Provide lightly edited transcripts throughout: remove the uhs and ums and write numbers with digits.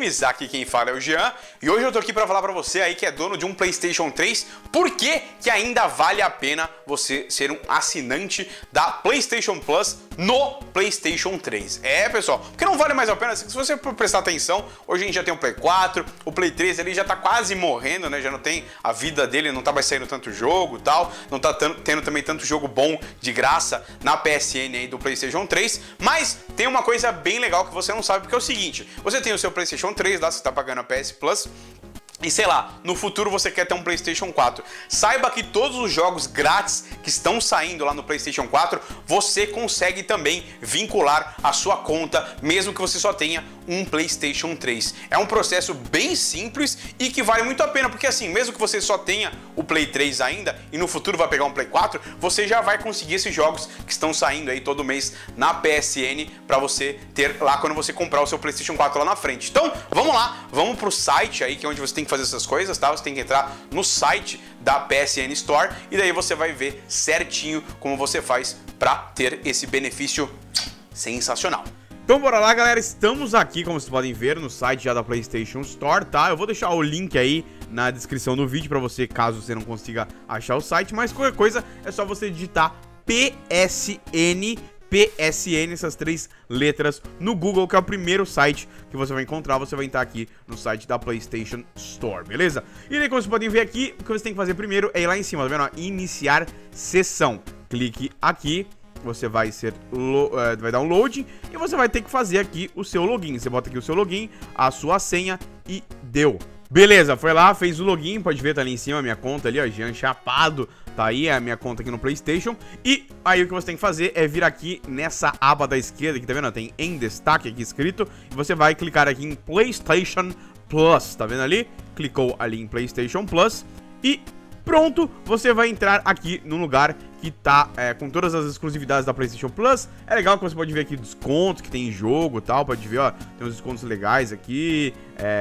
Games, aqui quem fala é o Jean, e hoje eu tô aqui pra falar pra você aí que é dono de um PlayStation 3, por que ainda vale a pena você ser um assinante da PlayStation Plus no PlayStation 3. Pessoal, porque não vale mais a pena, se você prestar atenção, hoje a gente já tem o Play 4, o Play 3 ele já tá quase morrendo, né, já não tem a vida dele, não tá mais saindo tanto jogo e tal, não tá tendo também tanto jogo bom de graça na PSN aí do PlayStation 3, mas tem uma coisa bem legal que você não sabe, porque é o seguinte, você tem o seu PlayStation 3 lá, você tá pagando a PS Plus, e sei lá, no futuro você quer ter um PlayStation 4. Saiba que todos os jogos grátis que estão saindo lá no PlayStation 4, você consegue também vincular a sua conta, mesmo que você só tenha um PlayStation 3. É um processo bem simples e que vale muito a pena, porque assim, mesmo que você só tenha o Play 3 ainda e no futuro vai pegar um Play 4, você já vai conseguir esses jogos que estão saindo aí todo mês na PSN para você ter lá quando você comprar o seu PlayStation 4 lá na frente. Então, vamos lá, vamos pro site aí, que é onde você tem que fazer essas coisas, tá? Você tem que entrar no site da PSN Store e daí você vai ver certinho como você faz para ter esse benefício sensacional. Então bora lá, galera, estamos aqui, como vocês podem ver, no site já da PlayStation Store, tá? Eu vou deixar o link aí na descrição do vídeo pra você, caso você não consiga achar o site, mas qualquer coisa é só você digitar PSN, essas três letras no Google, que é o primeiro site que você vai encontrar. Você vai entrar aqui no site da PlayStation Store, beleza? E aí, como vocês podem ver aqui, o que você tem que fazer primeiro é ir lá em cima, tá vendo? Ó, iniciar sessão. Clique aqui. Você vai vai dar um loading e você vai ter que fazer aqui o seu login. Você bota aqui o seu login, a sua senha e deu. Beleza, foi lá, fez o login, pode ver, tá ali em cima a minha conta ali, ó, Jean Chapado, tá aí a minha conta aqui no PlayStation. E aí o que você tem que fazer é vir aqui nessa aba da esquerda, aqui tá vendo, tem em destaque aqui escrito, e você vai clicar aqui em PlayStation Plus, tá vendo ali? Clicou ali em PlayStation Plus e pronto, você vai entrar aqui no lugar que tá com todas as exclusividades da PlayStation Plus. É legal que você pode ver aqui descontos que tem em jogo e tal, pode ver, ó, tem uns descontos legais aqui,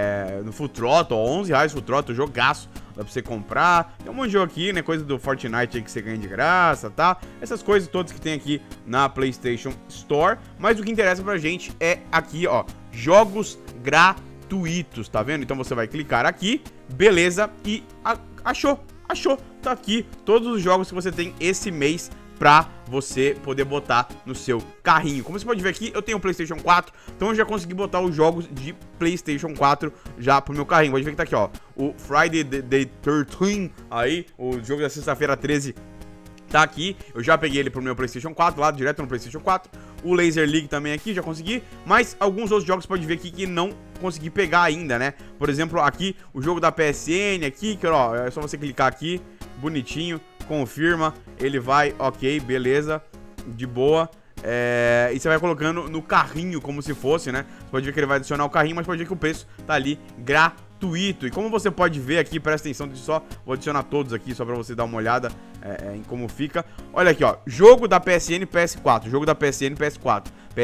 no Full Throttle, ó, 11 reais Full Throttle, jogaço, dá pra você comprar. Tem um monte de jogo aqui, né, coisa do Fortnite aí que você ganha de graça, tá? Essas coisas todas que tem aqui na PlayStation Store, mas o que interessa pra gente é aqui, ó, jogos gratuitos, tá vendo? Então você vai clicar aqui, beleza, e achou, tá aqui todos os jogos que você tem esse mês pra você poder botar no seu carrinho. Como você pode ver aqui, eu tenho o PlayStation 4, então eu já consegui botar os jogos de PlayStation 4 já pro meu carrinho. Pode ver que tá aqui, ó, o Friday the 13th, aí, o jogo da sexta-feira 13 tá aqui. Eu já peguei ele pro meu PlayStation 4, lá direto no PlayStation 4. O Laser League também aqui, já consegui. Mas alguns outros jogos pode ver aqui que não consegui pegar ainda, né? Por exemplo, aqui, o jogo da PSN aqui, que ó, é só você clicar aqui, bonitinho, confirma, ele vai, ok, beleza, de boa. E você vai colocando no carrinho como se fosse, né? Você pode ver que ele vai adicionar o carrinho, mas pode ver que o preço tá ali gratuito. E como você pode ver aqui, presta atenção, vou adicionar todos aqui só pra você dar uma olhada em como fica. Olha aqui, ó, jogo da PSN PS4, jogo da PSN PS4,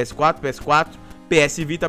PS4, PS Vita,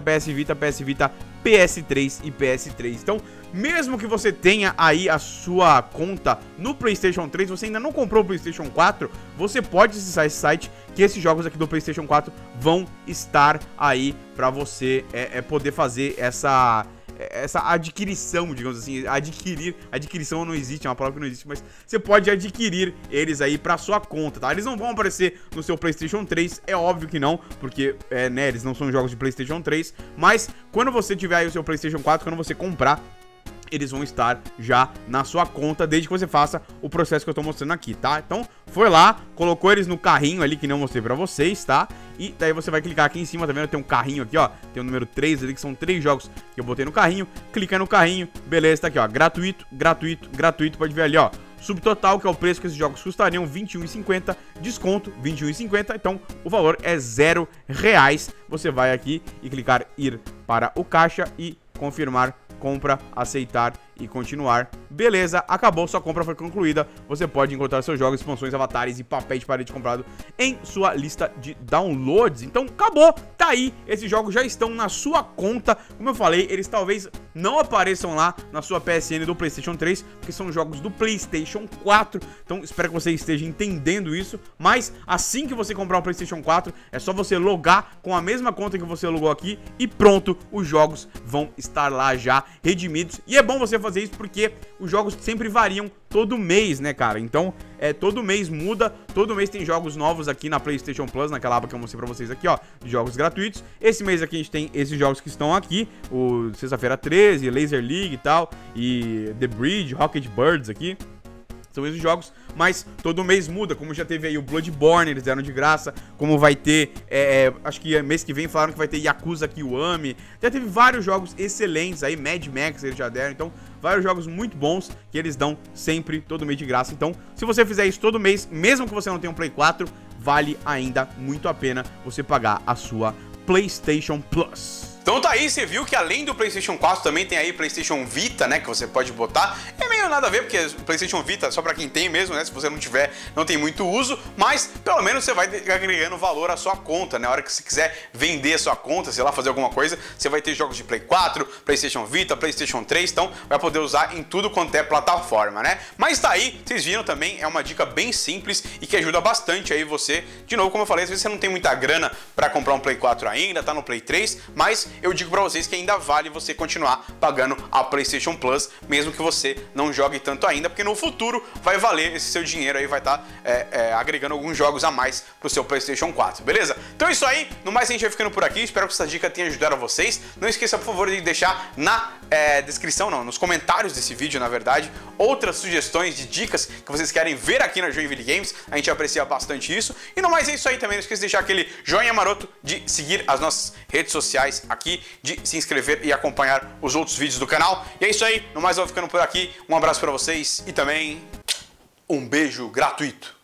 PS3 e PS3. Então, mesmo que você tenha aí a sua conta no PlayStation 3, você ainda não comprou o PlayStation 4, você pode acessar esse site, que esses jogos aqui do PlayStation 4 vão estar aí pra você poder fazer essa adquirição, digamos assim. Adquirição não existe, é uma palavra que não existe, mas você pode adquirir eles aí pra sua conta, tá? Eles não vão aparecer no seu PlayStation 3, é óbvio que não, porque, né, eles não são jogos de PlayStation 3, mas quando você tiver aí o seu PlayStation 4, quando você comprar, eles vão estar já na sua conta, desde que você faça o processo que eu tô mostrando aqui, tá? Então, foi lá, colocou eles no carrinho ali, que não mostrei pra vocês, tá? E daí você vai clicar aqui em cima, tá vendo? Tem um carrinho aqui, ó, tem o número 3 ali, que são 3 jogos que eu botei no carrinho. Clica no carrinho, beleza, tá aqui, ó, gratuito, pode ver ali, ó, subtotal, que é o preço que esses jogos custariam, R$21,50, desconto, R$21,50, então o valor é R$0. Você vai aqui e clicar ir para o caixa e confirmar compra, aceitar e continuar. Beleza, acabou, sua compra foi concluída. Você pode encontrar seus jogos, expansões, avatares e papéis de parede comprado em sua lista de downloads. Então acabou, tá aí, esses jogos já estão na sua conta. Como eu falei, eles talvez não apareçam lá na sua PSN do PlayStation 3, porque são jogos do PlayStation 4. Então espero que você esteja entendendo isso. Mas assim que você comprar um PlayStation 4, é só você logar com a mesma conta que você logou aqui e pronto, os jogos vão estar lá já redimidos. E é bom você fazer isso porque os jogos sempre variam todo mês, né, cara? Então, todo mês muda, todo mês tem jogos novos aqui na PlayStation Plus, naquela aba que eu mostrei pra vocês aqui, ó, de jogos gratuitos. Esse mês aqui a gente tem esses jogos que estão aqui, o Sexta-feira 13, Laser League e tal, e The Bridge, Rocket Birds aqui. São esses jogos, mas todo mês muda, como já teve aí o Bloodborne, eles deram de graça, como vai ter, acho que mês que vem falaram que vai ter Yakuza Kiwami, já teve vários jogos excelentes aí, Mad Max eles já deram, então vários jogos muito bons que eles dão sempre, todo mês de graça. Então, se você fizer isso todo mês, mesmo que você não tenha um Play 4, vale ainda muito a pena você pagar a sua PlayStation Plus. Então tá aí, você viu que além do PlayStation 4 também tem aí PlayStation Vita, né, que você pode botar. É meio nada a ver, porque o PlayStation Vita é só pra quem tem mesmo, né, se você não tiver, não tem muito uso, mas pelo menos você vai agregando valor à sua conta, né, a hora que você quiser vender a sua conta, sei lá, fazer alguma coisa, você vai ter jogos de Play 4, PlayStation Vita, PlayStation 3, então vai poder usar em tudo quanto é plataforma, né. Mas tá aí, vocês viram também, é uma dica bem simples e que ajuda bastante aí você, de novo, como eu falei, às vezes você não tem muita grana pra comprar um Play 4 ainda, tá no Play 3, mas eu digo pra vocês que ainda vale você continuar pagando a PlayStation Plus, mesmo que você não jogue tanto ainda, porque no futuro vai valer esse seu dinheiro aí, vai estar agregando alguns jogos a mais pro seu PlayStation 4, beleza? Então é isso aí, no mais a gente vai ficando por aqui, espero que essa dica tenha ajudado a vocês. Não esqueça, por favor, de deixar na descrição, não, nos comentários desse vídeo, na verdade, outras sugestões de dicas que vocês querem ver aqui na Joinville Games, a gente aprecia bastante isso. E no mais é isso aí também, não esqueça de deixar aquele joinha maroto, de seguir as nossas redes sociais aqui, de se inscrever e acompanhar os outros vídeos do canal. E é isso aí, no mais eu vou ficando por aqui, um abraço pra vocês e também um beijo gratuito.